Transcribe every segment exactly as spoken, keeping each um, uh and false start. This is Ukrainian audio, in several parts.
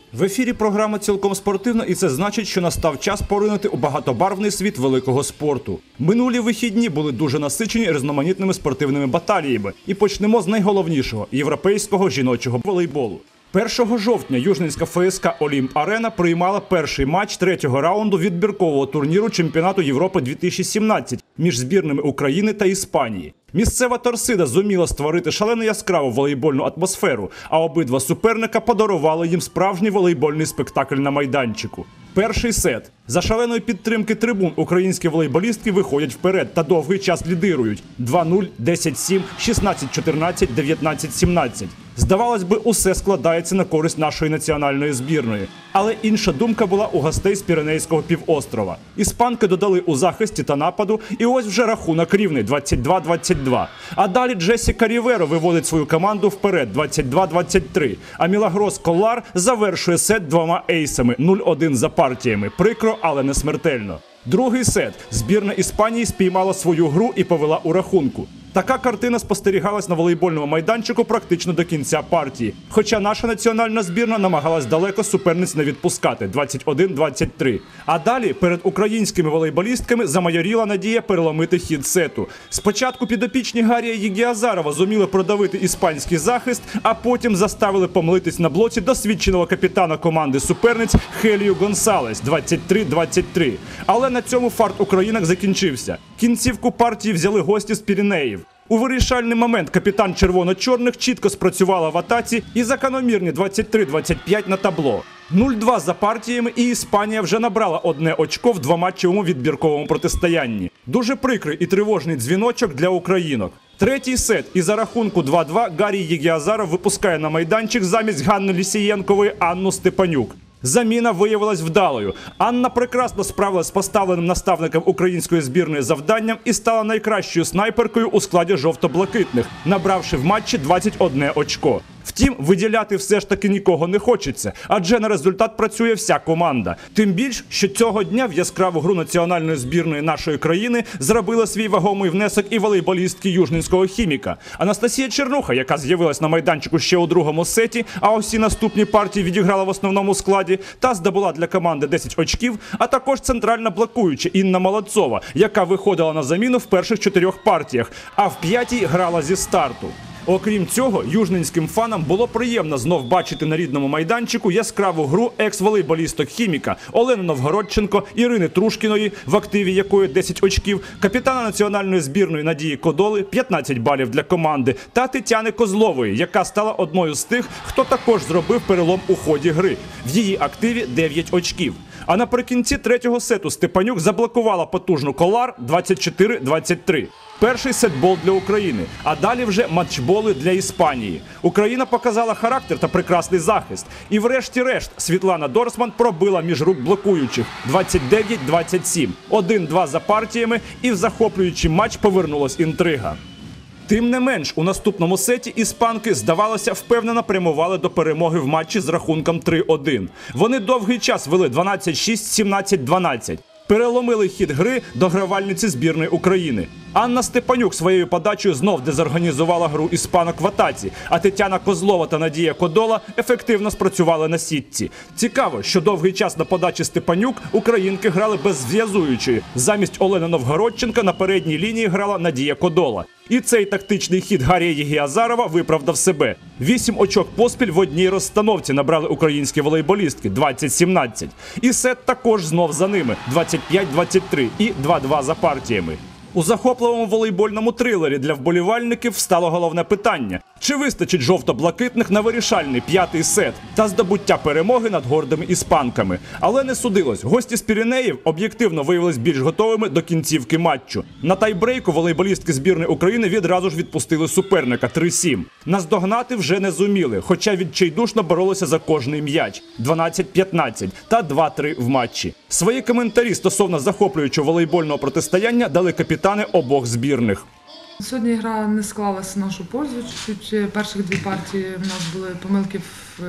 В ефірі програма «Цілком спортивно», і це значить, що настав час поринути у багатобарвний світ великого спорту. Минулі вихідні були дуже насичені різноманітними спортивними баталіями. І почнемо з найголовнішого – європейського жіночого волейболу. першого жовтня Южненська ФСК «Олімп-Арена» приймала перший матч третього раунду відбіркового турніру Чемпіонату Європи дві тисячі сімнадцять між збірними України та Іспанії. Місцева торсида зуміла створити шалено яскраву волейбольну атмосферу, а обидва суперника подарували їм справжній волейбольний спектакль на майданчику. Перший сет. За шаленої підтримки трибун українські волейболістки виходять вперед та довгий час лідирують. два нуль, десять сім, шістнадцять чотирнадцять, дев'ятнадцять сімнадцять. Здавалось би, усе складається на користь нашої національної збірної. Але інша думка була у гостей з Піренейського півострова. Іспанки додали у захисті та нападу, і ось вже рахунок рівний – двадцять два двадцять два. А далі Джесіка Ріверо виводить свою команду вперед – двадцять два двадцять три. А Мілагрос Коллар завершує сет двома ейсами – нуль один за партіями. Прикро, але не смертельно. Другий сет. Збірна Іспанії спіймала свою гру і повела у рахунку. Така картина спостерігалась на волейбольному майданчику практично до кінця партії. Хоча наша національна збірна намагалась далеко суперниць не відпускати – двадцять один двадцять три. А далі перед українськими волейболістками замайоріла надія переломити хід сету. Спочатку підопічні Гарія Єгіазарова зуміли продавити іспанський захист, а потім заставили помилитись на блоці досвідченого капітана команди суперниць Хелію Гонсалес – двадцять три двадцять три. Але на цьому фарт українок закінчився. Кінцівку партії взяли гості з Піренеїв. У вирішальний момент капітан червоно-чорних чітко спрацювала в атаці і закономірні двадцять три двадцять п'ять на табло. нуль два за партіями, і Іспанія вже набрала одне очко в двоматчевому відбірковому протистоянні. Дуже прикрий і тривожний дзвіночок для українок. Третій сет, і за рахунку два два Гарій Єгіазаров випускає на майданчик замість Ганни Лісієнкової Анну Степанюк. Заміна виявилась вдалою. Анна прекрасно справилась з поставленим наставником української збірної завданням і стала найкращою снайперкою у складі жовто-блакитних, набравши в матчі двадцять одне очко. Втім, виділяти все ж таки нікого не хочеться, адже на результат працює вся команда. Тим більш, що цього дня в яскраву гру національної збірної нашої країни зробила свій вагомий внесок і волейболістки южненського хіміка. Анастасія Чернуха, яка з'явилась на майданчику ще у другому сеті, а усі наступні партії відіграла в основному складі, та здобула для команди десять очків, а також центральна блокуюча Інна Молодцова, яка виходила на заміну в перших чотирьох партіях, а в п'ятій грала зі старту. Окрім цього, южненським фанам було приємно знов бачити на рідному майданчику яскраву гру екс-волейболісток хіміка Олени Новгородченко, Ірини Трушкіної, в активі якої десять очків, капітана національної збірної Надії Кодоли, п'ятнадцять балів для команди, та Тетяни Козлової, яка стала одною з тих, хто також зробив перелом у ході гри. В її активі дев'ять очків. А наприкінці третього сету Степанюк заблокувала потужну Коллар двадцять чотири двадцять три. Перший сетбол для України, а далі вже матчболи для Іспанії. Україна показала характер та прекрасний захист. І врешті-решт Світлана Дорсман пробила між рук блокуючих двадцять дев'ять двадцять сім. один два за партіями, і в захоплюючий матч повернулась інтрига. Тим не менш, у наступному сеті іспанки, здавалося, впевнено прямували до перемоги в матчі з рахунком три один. Вони довгий час вели дванадцять шість, сімнадцять дванадцять. Переломили хід гри догравальниці збірної України. Анна Степанюк своєю подачею знов дезорганізувала гру іспанок в атаці, а Тетяна Козлова та Надія Кодола ефективно спрацювали на сітці. Цікаво, що довгий час на подачі Степанюк українки грали без зв'язуючої. Замість Олени Новгородченка на передній лінії грала Надія Кодола. І цей тактичний хід Гарія Єгіазарова виправдав себе. Вісім очок поспіль в одній розстановці набрали українські волейболістки – двадцять сімнадцять. І сет також знов за ними – двадцять п'ять двадцять три і два два за партіями. У захопливому волейбольному трилері для вболівальників встало головне питання – чи вистачить жовто-блакитних на вирішальний п'ятий сет та здобуття перемоги над гордими іспанками. Але не судилось. Гості з Піренеїв об'єктивно виявились більш готовими до кінцівки матчу. На тайбрейку волейболістки збірної України відразу ж відпустили суперника три сім. Наздогнати вже не зуміли, хоча відчайдушно боролися за кожний м'яч – дванадцять п'ятнадцять та два три в матчі. Свої коментарі стосовно захоплюючого волейбольного протистояння дали капітани обох збірних. Сьогодні гра не склалася в нашу пользу. Чуть перших дві партії в нас були помилки в,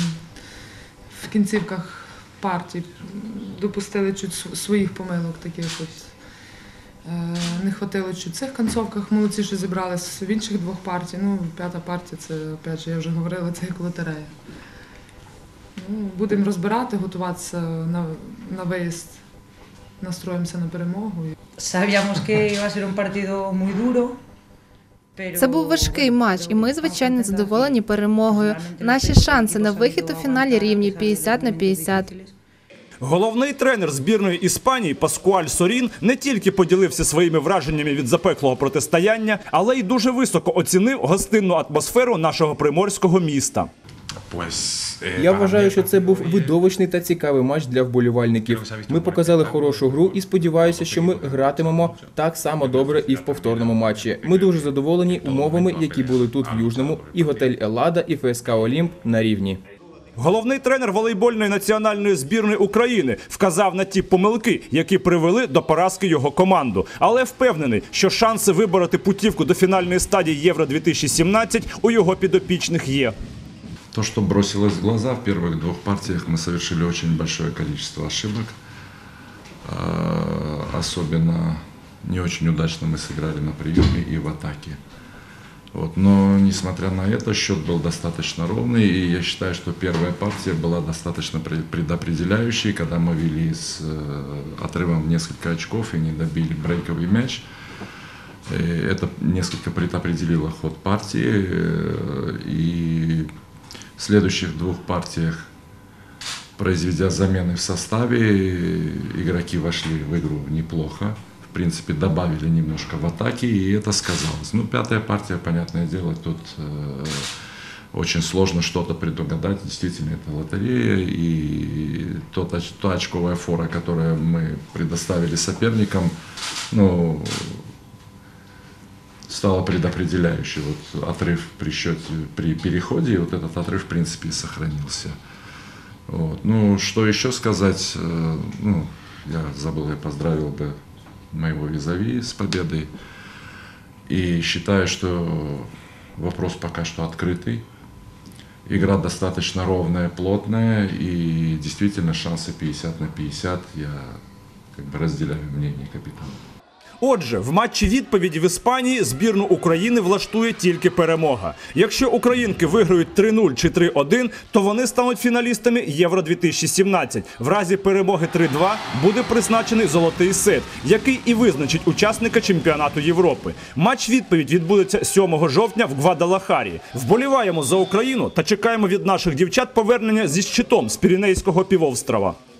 в кінцівках партій. Допустили чуть своїх помилок таких ось. Не хватило чуть в цих концовках. Молодці, що зібралися в інших двох партій. Ну, п'ята партія, це, опять же, я вже говорила, це як лотерея. Ну, будемо розбирати, готуватися на, на виїзд, настроїмося на перемогу. Sabíamos que iba a ser un partido muy duro. Це був важкий матч, і ми, звичайно, задоволені перемогою. Наші шанси на вихід у фіналі рівні п'ятдесят на п'ятдесят. Головний тренер збірної Іспанії Паскуаль Сорін не тільки поділився своїми враженнями від запеклого протистояння, але й дуже високо оцінив гостинну атмосферу нашого приморського міста. Я вважаю, що це був видовищний та цікавий матч для вболівальників. Ми показали хорошу гру і сподіваюся, що ми гратимемо так само добре і в повторному матчі. Ми дуже задоволені умовами, які були тут в Южному, і готель Еллада, і ФСК Олімп на рівні. Головний тренер волейбольної національної збірної України вказав на ті помилки, які привели до поразки його команду. Але впевнений, що шанси вибороти путівку до фінальної стадії Євро дві тисячі сімнадцять у його підопічних є. То, что бросилось в глаза, в первых двух партиях мы совершили очень большое количество ошибок. Особенно не очень удачно мы сыграли на приеме и в атаке. Вот. Но, несмотря на это, счет был достаточно ровный, и я считаю, что первая партия была достаточно предопределяющей, когда мы вели с отрывом в несколько очков и не добили брейковый мяч. Это несколько предопределило ход партии, и в следующих двух партиях, произведя замены в составе, игроки вошли в игру неплохо. В принципе, добавили немножко в атаке, и это сказалось. Ну, пятая партия, понятное дело, тут э, очень сложно что-то предугадать. Действительно, это лотерея, и тот, та очковая фора, которую мы предоставили соперникам, ну, стало предопределяющей. Вот отрыв при счете, при переходе, и вот этот отрыв, в принципе, и сохранился. Вот. Ну, что еще сказать? Ну, я забыл, я поздравил бы моего визави с победой. И считаю, что вопрос пока что открытый. Игра достаточно ровная, плотная, и действительно шансы п'ятдесят на п'ятдесят. Я как бы разделяю мнение капитана. Отже, в матчі відповіді в Іспанії збірну України влаштує тільки перемога. Якщо українки виграють три нуль чи три один, то вони стануть фіналістами Євро дві тисячі сімнадцять. В разі перемоги три два буде призначений золотий сет, який і визначить учасника чемпіонату Європи. Матч-відповідь відбудеться сьомого жовтня в Гвадалахарі. Вболіваємо за Україну та чекаємо від наших дівчат повернення зі щитом з Піренейського півострова.